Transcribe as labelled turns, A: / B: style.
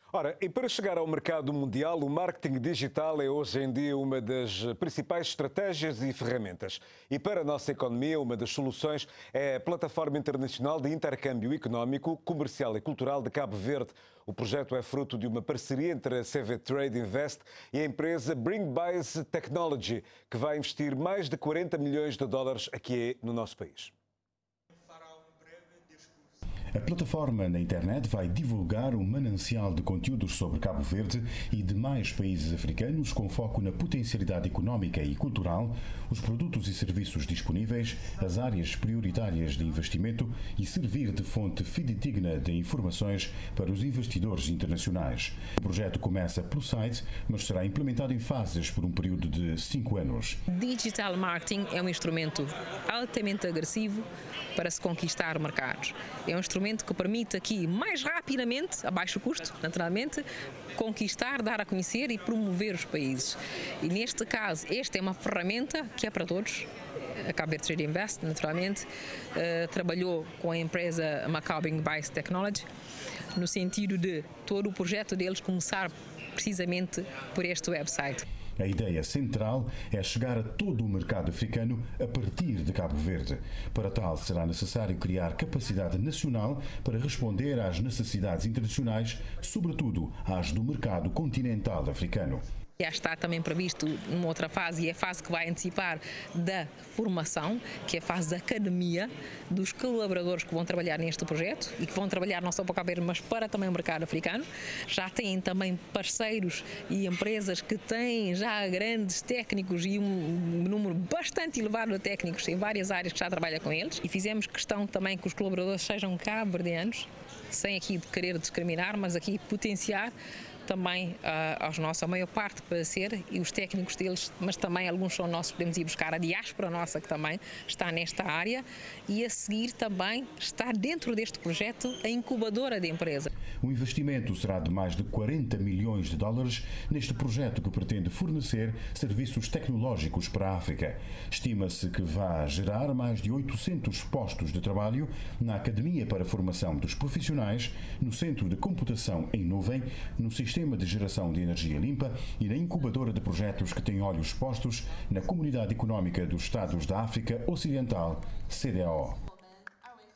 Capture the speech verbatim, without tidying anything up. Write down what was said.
A: Ora, e para chegar ao mercado mundial, o marketing digital é hoje em dia uma das principais estratégias e ferramentas. E para a nossa economia, uma das soluções é a Plataforma Internacional de Intercâmbio Económico, Comercial e Cultural de Cabo Verde. O projeto é fruto de uma parceria entre a C V Trade Invest e a empresa Bringbise Technology, que vai investir mais de quarenta milhões de dólares aqui no nosso país.
B: A plataforma na internet vai divulgar um manancial de conteúdos sobre Cabo Verde e demais países africanos com foco na potencialidade económica e cultural, os produtos e serviços disponíveis, as áreas prioritárias de investimento e servir de fonte fidedigna de informações para os investidores internacionais. O projeto começa pelo site, mas será implementado em fases por um período de cinco anos.
C: Digital marketing é um instrumento altamente agressivo para se conquistar mercados. É um instrumento que permite aqui, mais rapidamente, a baixo custo, naturalmente, conquistar, dar a conhecer e promover os países. E neste caso, esta é uma ferramenta que é para todos. A Cabo Verde Trade Invest, naturalmente, uh, trabalhou com a empresa Macau Bringbise Technology, no sentido de todo o projeto deles começar precisamente por este website.
B: A ideia central é chegar a todo o mercado africano a partir de Cabo Verde. Para tal, será necessário criar capacidade nacional para responder às necessidades internacionais, sobretudo às do mercado continental africano.
C: Já está também previsto numa outra fase, e é a fase que vai antecipar da formação, que é a fase da academia, dos colaboradores que vão trabalhar neste projeto e que vão trabalhar não só para o Cabo Verde, mas para também o mercado africano. Já têm também parceiros e empresas que têm já grandes técnicos e um número bastante elevado de técnicos em várias áreas que já trabalham com eles. E fizemos questão também que os colaboradores sejam cabo-verdianos, sem aqui querer discriminar, mas aqui potenciar também uh, aos nossos, a maior parte para ser, e os técnicos deles, mas também alguns são nossos, podemos ir buscar a diáspora nossa que também está nesta área, e a seguir também está dentro deste projeto a incubadora de empresa.
B: O investimento será de mais de quarenta milhões de dólares neste projeto que pretende fornecer serviços tecnológicos para a África. Estima-se que vai gerar mais de oitocentos postos de trabalho na Academia para a Formação dos Profissionais, no Centro de Computação em Nuvem, no Sistema Sistema de Geração de Energia Limpa e na incubadora de projetos que tem olhos postos na Comunidade Económica dos Estados da África Ocidental, C D A O.